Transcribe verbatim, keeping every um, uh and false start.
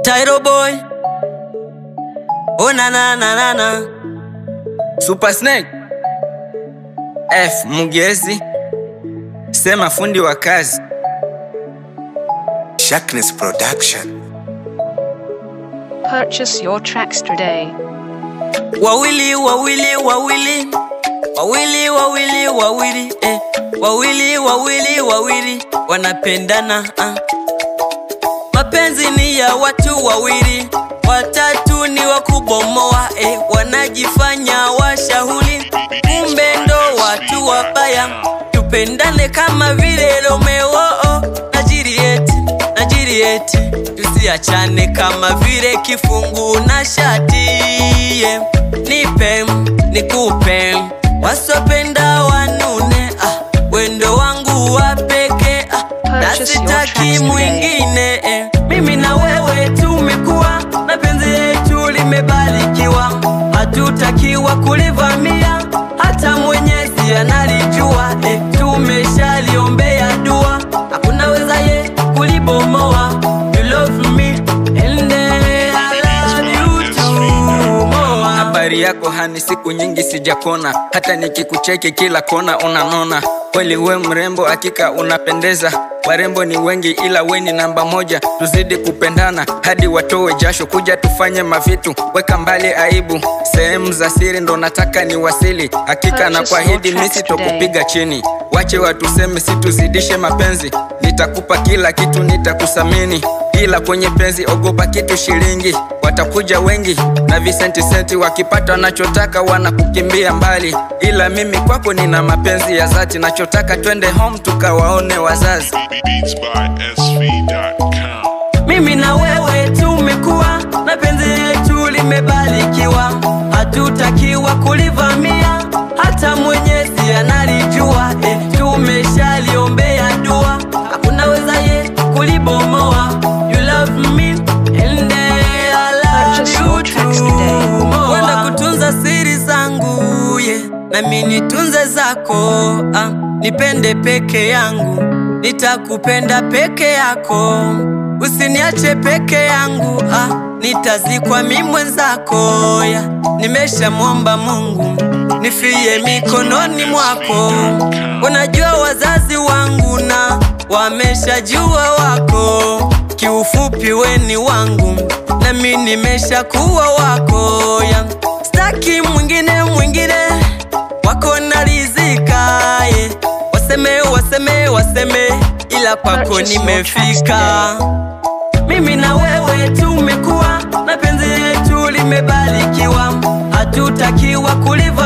Tailo boy. Oh na na na na na. Super Snake. F Mugezi. Sema fundi wa kazi. Sharkness Production. Purchase your tracks today. Wawili, wawili, wawili. Wawili, wawili, wawili. Eh. Wawili, wawili, wawili. Wanapendana ah. Mapenzi ni ya watu wawili, watatu ni wakubomoa eh. Wanajifanya washahuli, kumbe ndo watu wabaya. Tupendane kama vile Romeo oh, na Juliet, na Juliet. Tusiachane kama vile kifungu na shati yeah. Nipe, nikupe, wasopenda wanune ah. Wendo wangu wapeke ah. Na sitaki mwingine eh. Mimi na wewe tumekuwa na penzi letu limebarikiwa, hatutakiwa kulivamia, hata Mwenyezi analijua eh. Tumeshaliombea dua, hakuna wezaye kulibomoa. You love me and I love you too more. Habari yako hani, siku nyingi sijakona, hata nikikucheki kila kona unanona. Kweli we mrembo, hakika unapendeza. Warembo ni wengi ila we ni namba moja. Tuzidi kupendana hadi watowe jasho, kuja tufanye mavitu, weka mbali aibu. Sehemu za siri ndo nataka ni wasili, hakika na kuahidi misi tokupiga chini. Wache watuseme situzidishe mapenzi, nitakupa kila kitu nitakusamini. Ila kwenye penzi ogopa kitu shilingi, watakuja wengi na visenti senti, wakipata wanachotaka wanakukimbia mbali. Ila mimi kwako nina mapenzi ya dhati, nachotaka twende home tukawaone wazazi. Mimi na wewe tumekuwa na penzi letu limebarikiwa, hatutakiwa kulivamia, hata Mwenyezi analijua eh. Tumeshaliombea dua, hakuna wezaye kulibomoa. You love me and I love you too. Wenda kutunza siri zangu yeah. Na mimi nitunze zako ah. Nipende peke yangu, nitakupenda peke yako. Usiniache peke yangu ah. Nitazikwa mimi mwenzako yeah. Nimesha muomba Mungu nifie mikononi mwako. Unajua wazazi wangu na wameshajua wako, kiufupi we ni wangu na mimi nimesha kuwa wako yeah. Staki mwingine mwingine, wako narizika yeah. Waseme waseme waseme, ila kwako nimefika. Mimi na wewe tumekuwa na penzi letu limebarikiwa, hatutakiwa kuliva